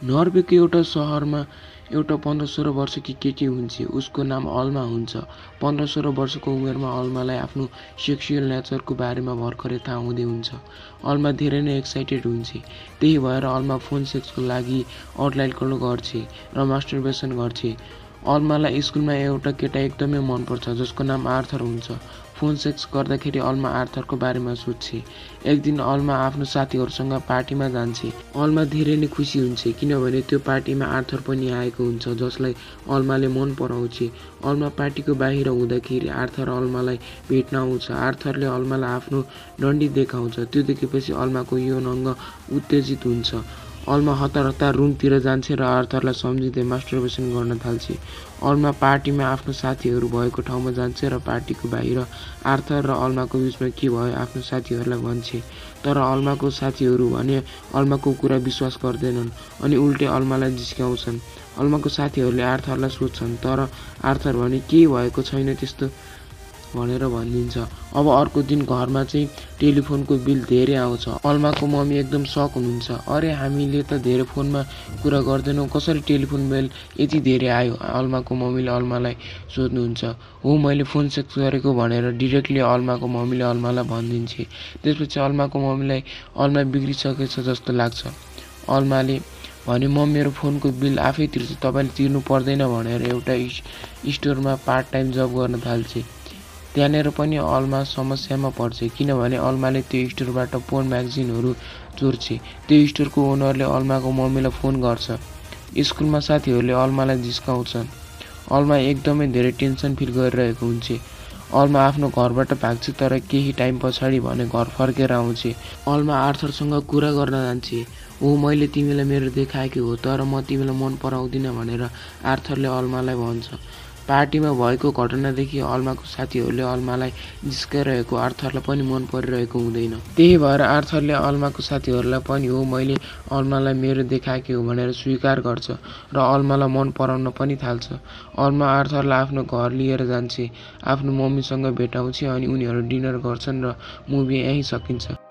नर्वेको एउटा सहरमा एउटा 15-16 वर्षकी केटी हुन्छ। उसको नाम अल्मा हुन्छ। 15-16 वर्षको उमेरमा अल्मालाई आफ्नो सेक्सुअल नेचरको बारेमा भर्खरै थाहा हुँदै हुन्छ। अल्मा धेरै नै एक्साइटेड हुन्छ। त्यही भएर अल्मा फोन सेक्सको लागि अरूलाई कल गर्छ र मास्टरबेसन गर्छ। अल्मालाई स्कुलमा एउटा केटा एकदमै मनपर्छ जसको नाम आर्थर हुन्छ। फोन सेक्स गर्दाखेरि अल्मा आर्थरको बारेमा सोध्छ। एक दिन अल्मा आफ्नो साथीहरूसँग पार्टीमा जान्छ। अल्मा धेरै नै खुसी हुन्छ किनभने त्यो पार्टीमा आर्थर पनि आएको हुन्छ जसलाई अल्माले मन पराउँछ। अल्मा पार्टीको बाहिर हुँदाखेरि आर्थर अल्मालाई भेट्न आउँछ। आर्थरले अल्मालाई आफ्नो डन्डी देखाउँछ। त्यो देखेपछि अल्माको यौन अङ्ग उत्तेजित हुन्छ। अल्मा हतार हतार रुमतिर जान्छ र आर्थरलाई सम्झिँदै मास्टरबेसन गर्न थाल्छ। अल्मा पार्टीमा आफ्नो साथीहरू भएको ठाउँमा जान्छ र पार्टीको बाहिर आर्थर र अल्माको बिचमा के भयो आफ्नो साथीहरूलाई भन्छ। तर अल्माको साथीहरू भने अल्माको कुरा विश्वास गर्दैनन् अनि उल्टै अल्मालाई जिस्क्याउँछन्। अल्माको साथीहरूले आर्थरलाई सोध्छन् तर आर्थर भने केही भएको छैन त्यस्तो भनेर भनिदिन्छ। अब अर्को दिन घरमा चाहिँ टेलिफोनको बिल धेरै आउँछ। अल्माको मम्मी एकदम सक हुनुहुन्छ। अरे हामीले त धेरै फोनमा कुरा गर्दैनौँ, कसरी टेलिफोन बिल यति धेरै आयो? अल्माको मम्मीले अल्मालाई सोध्नुहुन्छ। हो मैले फोन सेक्स गरेको भनेर डिरेक्टली अल्माको मम्मीले अल्मालाई भनिदिन्छ। त्यसपछि अल्माको मम्मीलाई अल्मा बिग्रिसकेछ जस्तो लाग्छ। अल्माले भने म मेरो फोनको बिल आफै तिर्छु, तपाईँले तिर्नु पर्दैन भनेर एउटा स्टोरमा पार्ट टाइम जब गर्न थाल्छ। त्यहाँनिर पनि अल्मा समस्यामा पर्छ किनभने अल्माले त्यो स्टोरबाट पोर्न म्यागजिनहरू चोर्छ। त्यो स्टोरको ओनरले अल्माको मम्मीलाई फोन गर्छ। स्कुलमा साथीहरूले अल्मालाई जिस्काउँछन्। अल्मा एकदमै धेरै टेन्सन फिल गरिरहेको हुन्छ। अल्मा आफ्नो घरबाट भाग्छ तर केही टाइम पछाडि भने घर फर्केर आउँछ। अल्मा आर्थरसँग कुरा गर्न जान्छ। हो मैले तिमीलाई मेरो देखाएको हो तर म तिमीलाई मन पराउँदिनँ भनेर आर्थरले अल्मालाई भन्छ। पार्टीमा भएको घटनादेखि अल्माको साथीहरूले अल्मालाई जिस्काइरहेको आर्थरलाई पनि मन परिरहेको हुँदैन। त्यही भएर आर्थरले अल्माको साथीहरूलाई पनि हो मैले अल्मालाई मेरो देखाएको हो भनेर स्वीकार गर्छ र अल्मालाई मन पराउन पनि थाल्छ। अल्मा आर्थरलाई आफ्नो घर लिएर जान्छ, आफ्नो मम्मीसँग भेटाउँछ अनि उनीहरू डिनर गर्छन् र मुभी यहीँ सकिन्छ।